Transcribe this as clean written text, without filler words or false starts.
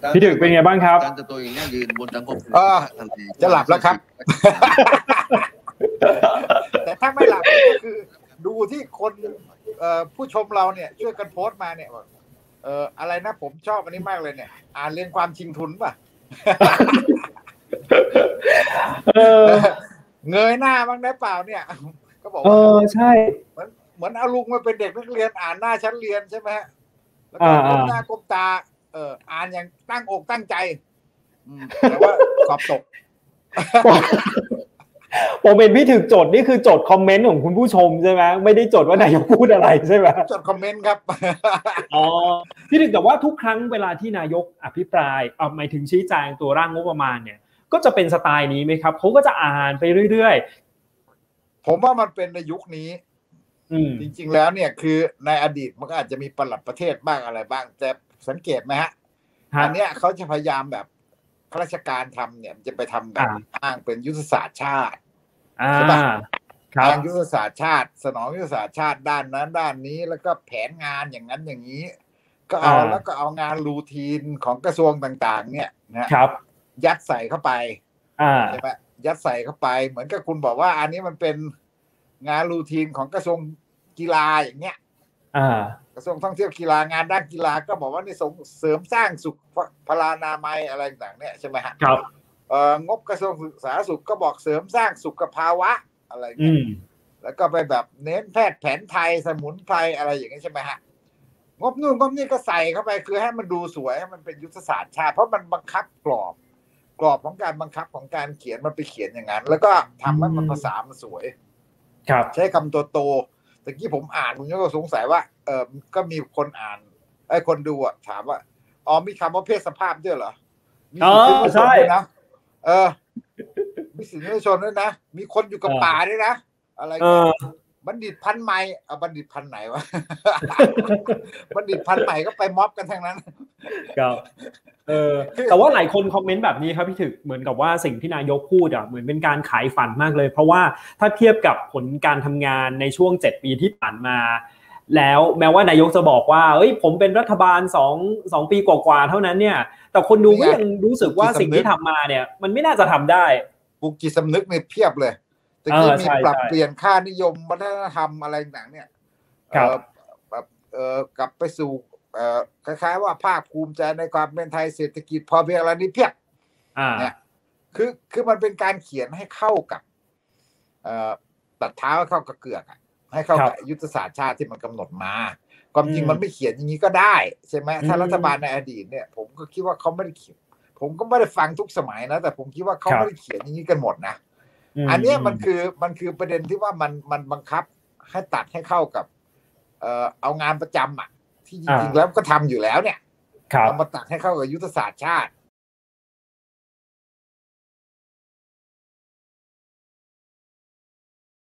พี่ถึกเป็นไงบ้างครับการจะตัวอย่างยืนบนสังคมจะหลับแล้วครับแต่ถ้าไม่หลับก็คือดูที่คนผู้ชมเราเนี่ยช่วยกันโพสต์มาเนี่ยอะไรนะผมชอบอันนี้มากเลยเนี่ยอ่านเรียนความชิงทุนป่ะเงยหน้าบ้างได้เปล่าเนี่ยก็บอกว่าใช่เหมือนเอาลุงมาเป็นเด็กนักเรียนอ่านหน้าชั้นเรียนใช่ไหมฮะแล้วก็ก้มหน้าก้มตาอ่านอย่างตั้งอกตั้งใจแต่ว่าสอบตกผมเป็นพี่ถึกจดนี่คือจดคอมเมนต์ของคุณผู้ชมใช่ไหมไม่ได้จดว่านายกพูดอะไรใช่ไหมจดคอมเมนต์ครับพี่ถึกแต่ว่าทุกครั้งเวลาที่นายกอภิปรายหมายถึงชี้แจงตัวร่างงบประมาณเนี่ยก็จะเป็นสไตล์นี้ไหมครับเขาก็จะอ่านไปเรื่อยๆผมว่ามันเป็นในยุคนี้จริงๆแล้วเนี่ยคือในอดีตมันก็อาจจะมีปลัดประเทศบ้างอะไรบ้างแต่สังเกตไหมฮะอันเนี้ยเขาจะพยายามแบบข้าราชการทำเนี่ยจะไปทำแบบอ้างเป็นยุทธศาสตร์ชาติใช่ปะอ้างยุทธศาสตร์ชาติสนองยุทธศาสตร์ชาติด้านนั้นด้านนี้แล้วก็แผนงานอย่างนั้นอย่างนี้ก็เอาแล้วก็เอางานรูทีนของกระทรวงต่างๆเนี่ยนะครับยัดใส่เข้าไปใช่ไหมยัดใส่เข้าไปเหมือนกับคุณบอกว่าอันนี้มันเป็นงานรูทีนของกระทรวงกีฬาอย่างเงี้ยกระทรวงท่องเที่ยวกีฬางานด้านกีฬาก็บอกว่านี่ส่งเสริมสร้างสุขพลานามัยอะไรต่างๆเนี่ยใช่ไหมฮะครับงบกระทรวงสาธารณสุขก็บอกเสริมสร้างสุขภาวะอะไรเงี้ยแล้วก็ไปแบบเน้นแพทย์แผนไทยสมุนไพรอะไรอย่างเงี้ยใช่ไหมฮะงบนู่นงบนี่ก็ใส่เข้าไปคือให้มันดูสวยให้มันเป็นยุทธศาสตร์ชาติเพราะมันบังคับกรอบของการบังคับของการเขียนมันไปเขียนอย่างนั้นแล้วก็ทำให้มันภาษามันสวยครับใช้คำโตๆตะกี้ผมอ่านผมก็สงสัยว่าก็มีคนอ่านไอ้คนดูอ่ะถามว่ามีคำว่าเพศสภาพด้วยเหรอมีสิทธิชนด้วยนะมีสิทธิชนด้วยนะมีคนอยู่กับป่าด้วยนะอะไรบัณฑิตพันธุ์ใหม่บัณฑิตพันธุ์ไหนวะบัณฑิตพันธุ์ใหม่ก็ไปม็อบกันทั้งนั้นครับแต่ว่าหลายคนคอมเมนต์แบบนี้ครับพี่ถึกเหมือนกับว่าสิ่งที่นายกพูดเหมือนเป็นการขายฝันมากเลยเพราะว่าถ้าเทียบกับผลการทำงานในช่วง7 ปีที่ผ่านมาแล้วแม้ว่านายกจะบอกว่าผมเป็นรัฐบาล2 ปีกว่าๆเท่านั้นเนี่ยแต่คนดูก็ยังรู้สึกว่าสิ่งที่ทำมาเนี่ยมันไม่น่าจะทำได้ปลุกจิตสำนึกเนี่ยเพียบเลยแต่ที่มีปรับเปลี่ยนค่านิยมวัฒนธรรมอะไรต่างเนี่ยแบบกลับไปสู่คล้ายๆว่าภาคภูมิใจในความเป็นไทยเศรษฐกิจพอเพียงอะไรนี้เพียบเนี่ยคือมันเป็นการเขียนให้เข้ากับตัดเท้าเข้ากับเกือกให้เข้ากับยุทธศาสตร์ชาติที่มันกำหนดมาความจริงมันไม่เขียนอย่างนี้ก็ได้ใช่ไหมถ้ารัฐบาลในอดีตเนี่ยผมก็คิดว่าเขาไม่ได้เขียนผมก็ไม่ได้ฟังทุกสมัยนะแต่ผมคิดว่าเขาไม่ได้เขียนอย่างนี้กันหมดนะอันนี้มันคือประเด็นที่ว่ามันบังคับให้ตัดให้เข้ากับเอางานประจำที่จริงๆแล้วก็ทำอยู่แล้วเนี่ยเอามาตัดให้เข้ากับยุทธศาสตร์ชาติ